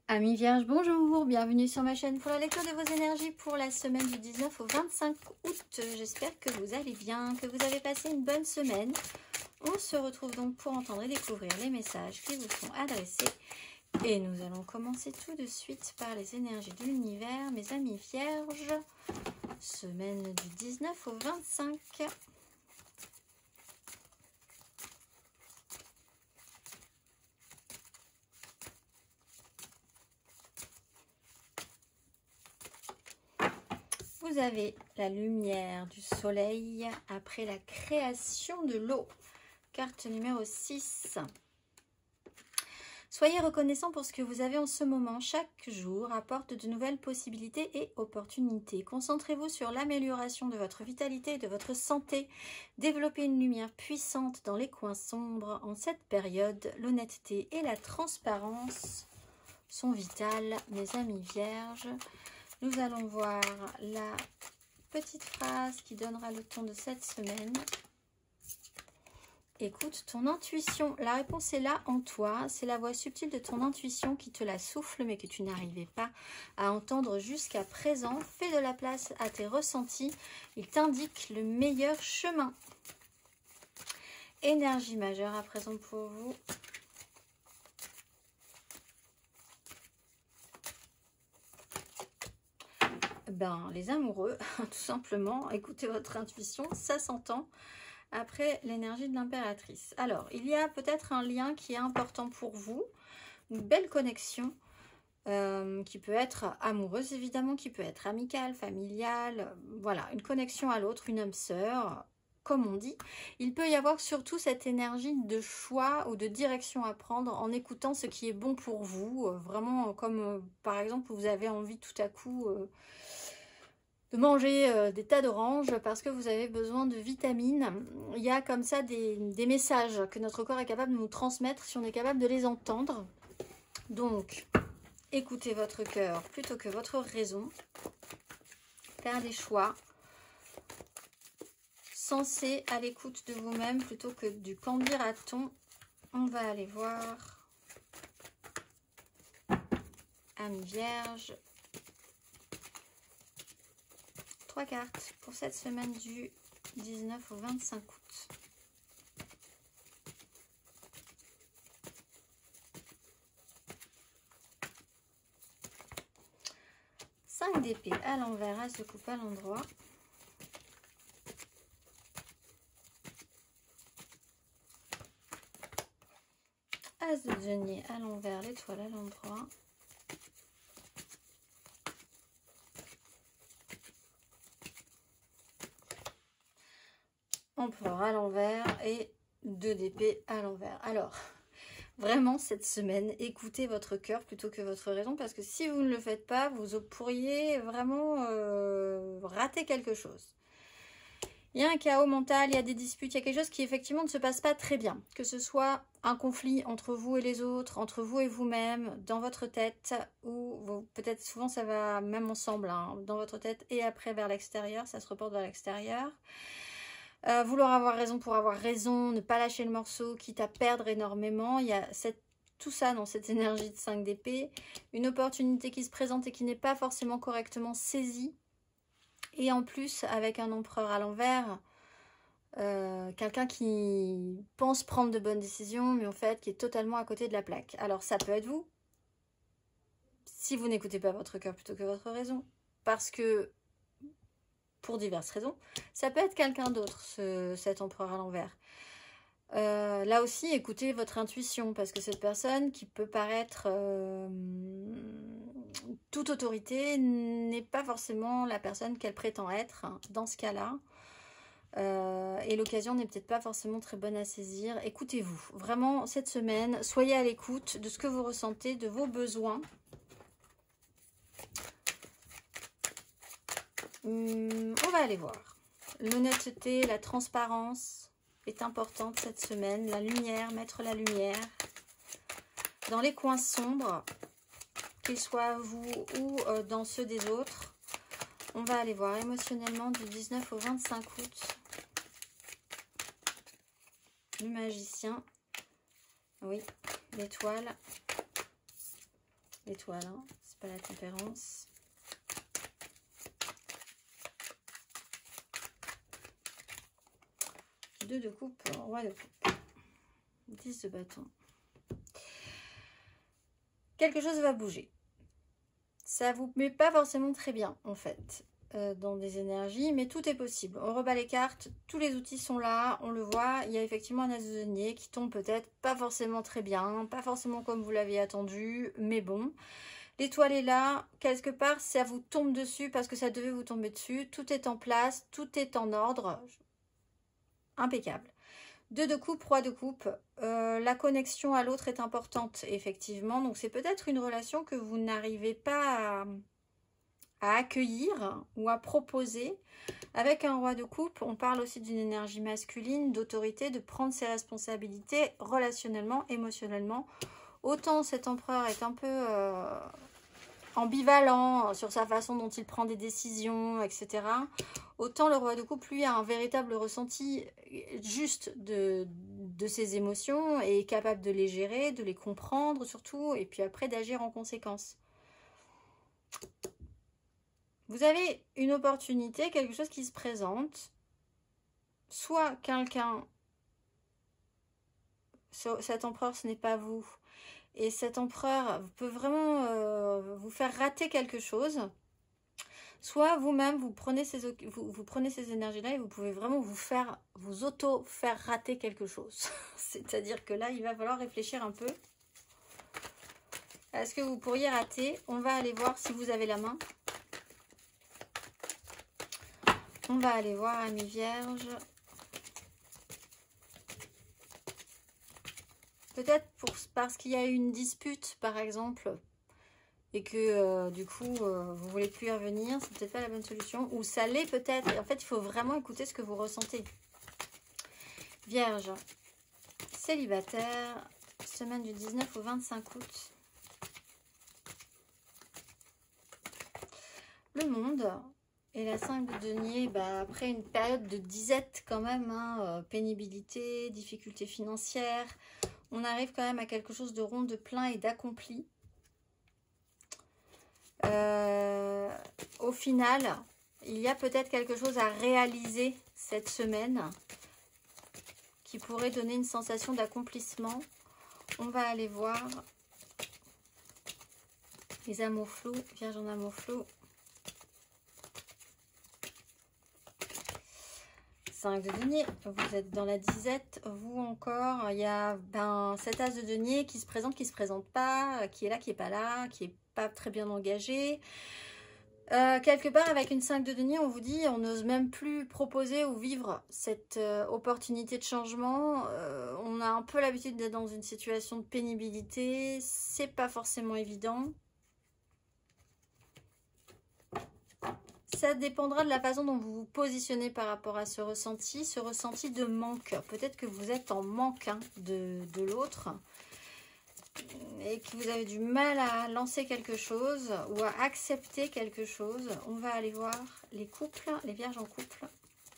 Amis Vierges, bonjour, bienvenue sur ma chaîne pour la lecture de vos énergies pour la semaine du 19 au 25 août. J'espère que vous allez bien, que vous avez passé une bonne semaine. On se retrouve donc pour entendre et découvrir les messages qui vous sont adressés. Et nous allons commencer tout de suite par les énergies de l'univers, mes amis Vierges. Semaine du 19 au 25. Vous avez la lumière du soleil après la création de l'eau. Carte numéro 6. Soyez reconnaissant pour ce que vous avez en ce moment. Chaque jour apporte de nouvelles possibilités et opportunités. Concentrez-vous sur l'amélioration de votre vitalité et de votre santé. Développez une lumière puissante dans les coins sombres. En cette période, l'honnêteté et la transparence sont vitales, mes amis Vierges. Nous allons voir la petite phrase qui donnera le ton de cette semaine. Écoute ton intuition. La réponse est là en toi. C'est la voix subtile de ton intuition qui te la souffle mais que tu n'arrivais pas à entendre jusqu'à présent. Fais de la place à tes ressentis. Il t'indique le meilleur chemin. Énergie majeure à présent pour vous. Les amoureux, tout simplement, écoutez votre intuition, ça s'entend après l'énergie de l'impératrice. Alors, il y a peut-être un lien qui est important pour vous, une belle connexion qui peut être amoureuse évidemment, qui peut être amicale, familiale, voilà, une connexion à l'autre, une âme sœur, comme on dit. Il peut y avoir surtout cette énergie de choix ou de direction à prendre en écoutant ce qui est bon pour vous, vraiment comme par exemple vous avez envie tout à coup de manger des tas d'oranges parce que vous avez besoin de vitamines. Il y a comme ça des messages que notre corps est capable de nous transmettre si on est capable de les entendre. Donc, écoutez votre cœur plutôt que votre raison. Faire des choix sensés à l'écoute de vous-même plutôt que du qu'en dira-t-on. On va aller voir. Âme Vierge. 3 cartes pour cette semaine du 19 au 25 août. Cinq d'épée à l'envers, as de coupe à l'endroit. As de denier à l'envers, l'étoile à l'endroit. Empereur à l'envers et 2 d'épée à l'envers. Alors, vraiment, cette semaine, écoutez votre cœur plutôt que votre raison, parce que si vous ne le faites pas, vous pourriez vraiment rater quelque chose. Il y a un chaos mental, il y a des disputes, il y a quelque chose qui effectivement ne se passe pas très bien. Que ce soit un conflit entre vous et les autres, entre vous et vous-même, dans votre tête, ou peut-être souvent ça va même ensemble, hein, dans votre tête et après vers l'extérieur, ça se reporte vers l'extérieur. Vouloir avoir raison pour avoir raison, ne pas lâcher le morceau, quitte à perdre énormément. Il y a tout ça dans cette énergie de 5 d'épée. Une opportunité qui se présente et qui n'est pas forcément correctement saisie. Et en plus, avec un empereur à l'envers, quelqu'un qui pense prendre de bonnes décisions, mais en fait qui est totalement à côté de la plaque. Alors ça peut être vous, si vous n'écoutez pas votre cœur plutôt que votre raison. Parce que pour diverses raisons. Ça peut être quelqu'un d'autre, cet empereur à l'envers. Là aussi, écoutez votre intuition, parce que cette personne qui peut paraître toute autorité n'est pas forcément la personne qu'elle prétend être, hein, dans ce cas-là. Et l'occasion n'est peut-être pas forcément très bonne à saisir. Écoutez-vous, vraiment, cette semaine, soyez à l'écoute de ce que vous ressentez, de vos besoins. On va aller voir. L'honnêteté, la transparence est importante cette semaine. La lumière, mettre la lumière dans les coins sombres, qu'ils soient vous ou dans ceux des autres. On va aller voir émotionnellement du 19 au 25 août. Le magicien. Oui, l'étoile. l'étoile, hein, c'est pas la tempérance. Deux de coupe, roi de coupe. 10 de bâton. Quelque chose va bouger. Ça vous met pas forcément très bien, en fait, dans des énergies, mais tout est possible. On rebat les cartes, tous les outils sont là, on le voit. Il y a effectivement un as de denier qui tombe peut-être pas forcément très bien, pas forcément comme vous l'avez attendu, mais bon. L'étoile est là, quelque part, ça vous tombe dessus parce que ça devait vous tomber dessus. Tout est en place, tout est en ordre. Impeccable. 2 de coupe, roi de coupe. La connexion à l'autre est importante, effectivement. Donc, c'est peut-être une relation que vous n'arrivez pas à accueillir ou à proposer. Avec un roi de coupe, on parle aussi d'une énergie masculine, d'autorité, de prendre ses responsabilités relationnellement, émotionnellement. Autant cet empereur est un peu ambivalent sur sa façon dont il prend des décisions, etc. Autant le roi de coupe, lui, a un véritable ressenti juste de ses émotions et est capable de les gérer, de les comprendre surtout, et puis après d'agir en conséquence. Vous avez une opportunité, quelque chose qui se présente. Soit quelqu'un, cet empereur, ce n'est pas vous, et cet empereur peut vraiment vous faire rater quelque chose. Soit vous-même, vous prenez ces énergies-là et vous pouvez vraiment vous auto-faire rater quelque chose. C'est-à-dire que là, il va falloir réfléchir un peu. Est-ce que vous pourriez rater? On va aller voir si vous avez la main. On va aller voir, Amis Vierges. Peut-être parce qu'il y a eu une dispute, par exemple, et que du coup, vous voulez plus y revenir, c'est peut-être pas la bonne solution. Ou ça l'est peut-être. Et en fait, il faut vraiment écouter ce que vous ressentez. Vierge, célibataire, semaine du 19 au 25 août. Le monde et la 5 de denier, après une période de disette quand même, hein, pénibilité, difficultés financières, on arrive quand même à quelque chose de rond, de plein et d'accompli. Au final, il y a peut-être quelque chose à réaliser cette semaine qui pourrait donner une sensation d'accomplissement. On va aller voir les amours flous, Vierge en amour flou. 5 de denier, vous êtes dans la disette, vous encore, il y a cet as de denier qui se présente pas, qui est là, qui est pas là, qui est pas très bien engagé. Quelque part avec une 5 de denier, on vous dit, on n'ose même plus proposer ou vivre cette opportunité de changement. On a un peu l'habitude d'être dans une situation de pénibilité, c'est pas forcément évident. Ça dépendra de la façon dont vous vous positionnez par rapport à ce ressenti de manque. Peut-être que vous êtes en manque de l'autre et que vous avez du mal à lancer quelque chose ou à accepter quelque chose. On va aller voir les couples, les vierges en couple.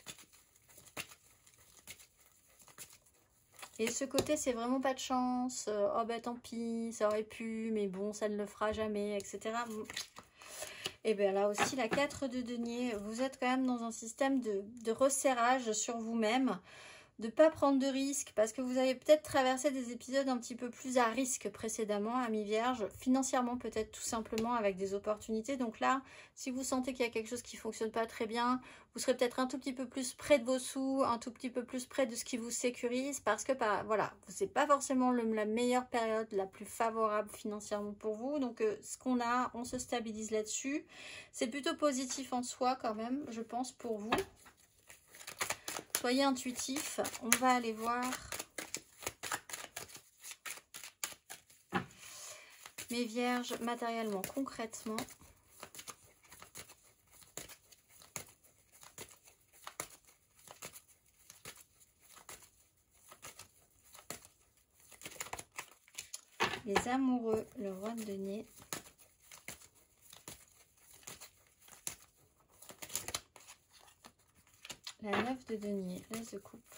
Et ce côté, c'est vraiment pas de chance. Oh ben tant pis, ça aurait pu, mais bon, ça ne le fera jamais, etc. Et bien là aussi, la 4 de denier, vous êtes quand même dans un système de resserrage sur vous-même, de ne pas prendre de risques, parce que vous avez peut-être traversé des épisodes un petit peu plus à risque précédemment, Amis Vierges, financièrement peut-être tout simplement avec des opportunités. Donc là, si vous sentez qu'il y a quelque chose qui ne fonctionne pas très bien, vous serez peut-être un tout petit peu plus près de vos sous, un tout petit peu plus près de ce qui vous sécurise, parce que voilà, ce n'est pas forcément la meilleure période, la plus favorable financièrement pour vous. Donc ce qu'on a, on se stabilise là-dessus. C'est plutôt positif en soi quand même, je pense, pour vous. Soyez intuitifs, on va aller voir mes vierges matériellement, concrètement. Les amoureux, le roi de denier. La 9 de denier, l'as de coupe.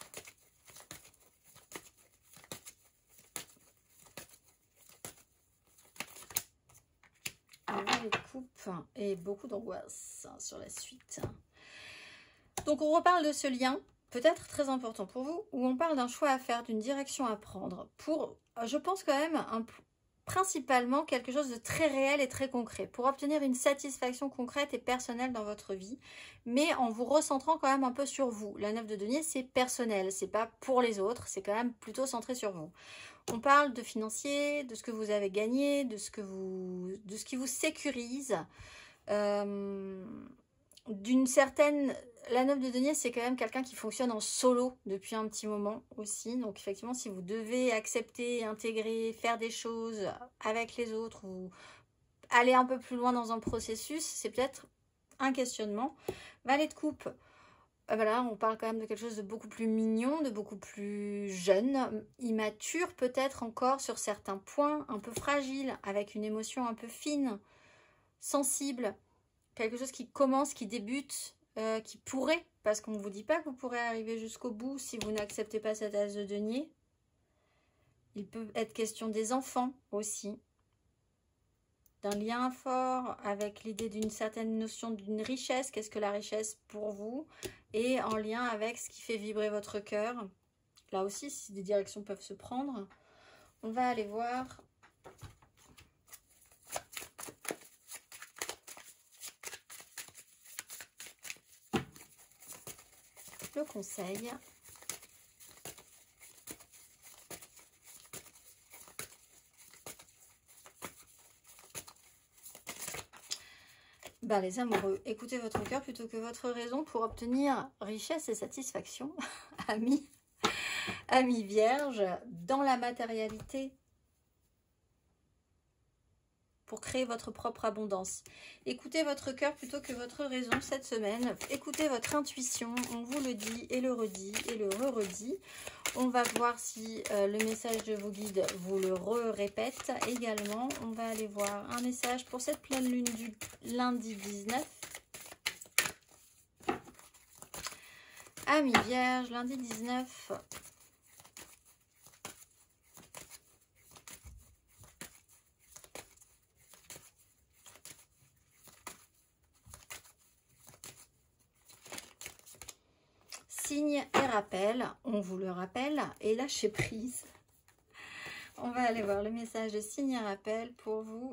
le valet de coupe et beaucoup d'angoisse sur la suite. Donc on reparle de ce lien, peut-être très important pour vous, où on parle d'un choix à faire, d'une direction à prendre, pour, je pense quand même, principalement quelque chose de très réel et très concret, pour obtenir une satisfaction concrète et personnelle dans votre vie, mais en vous recentrant quand même un peu sur vous. La 9 de denier, c'est personnel, c'est pas pour les autres, c'est quand même plutôt centré sur vous. On parle de financier, de ce que vous avez gagné, de ce qui vous sécurise, d'une certaine... La 9 de denier, c'est quand même quelqu'un qui fonctionne en solo depuis un petit moment aussi. Donc effectivement, si vous devez accepter, intégrer, faire des choses avec les autres ou aller un peu plus loin dans un processus, c'est peut-être un questionnement. Valet de coupe, voilà, on parle quand même de quelque chose de beaucoup plus mignon, de beaucoup plus jeune, immature peut-être encore sur certains points, un peu fragile, avec une émotion un peu fine, sensible. Quelque chose qui commence, qui débute, qui pourrait, parce qu'on ne vous dit pas que vous pourrez arriver jusqu'au bout si vous n'acceptez pas cette as de denier. Il peut être question des enfants aussi, d'un lien fort avec l'idée d'une certaine notion d'une richesse. Qu'est-ce que la richesse pour vous? Et en lien avec ce qui fait vibrer votre cœur. Là aussi, si des directions peuvent se prendre, on va aller voir... le conseil. Ben, les amoureux, écoutez votre cœur plutôt que votre raison pour obtenir richesse et satisfaction. Amis vierges, dans la matérialité, pour créer votre propre abondance. Écoutez votre cœur plutôt que votre raison cette semaine. Écoutez votre intuition, on vous le dit et le redit et le re-redit. On va voir si le message de vos guides vous le répète également. On va aller voir un message pour cette pleine lune du lundi 19. Amis vierges, lundi 19. Signe et rappel, on vous le rappelle, et lâchez prise. On va aller voir le message de signe et rappel pour vous.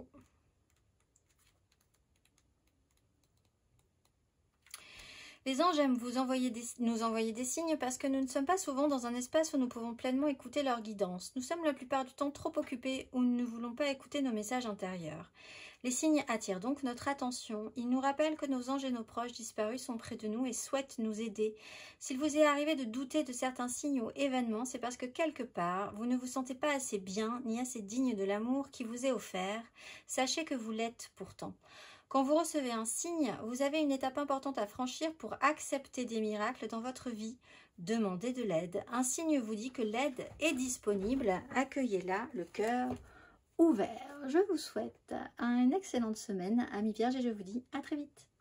Les anges aiment nous envoyer des signes parce que nous ne sommes pas souvent dans un espace où nous pouvons pleinement écouter leur guidance. Nous sommes la plupart du temps trop occupés ou nous ne voulons pas écouter nos messages intérieurs. Les signes attirent donc notre attention. Ils nous rappellent que nos anges et nos proches disparus sont près de nous et souhaitent nous aider. S'il vous est arrivé de douter de certains signes ou événements, c'est parce que quelque part, vous ne vous sentez pas assez bien ni assez digne de l'amour qui vous est offert. Sachez que vous l'êtes pourtant. Quand vous recevez un signe, vous avez une étape importante à franchir pour accepter des miracles dans votre vie. Demandez de l'aide. Un signe vous dit que l'aide est disponible. Accueillez-la, le cœur ouvert. Je vous souhaite une excellente semaine, amis vierges, et je vous dis à très vite.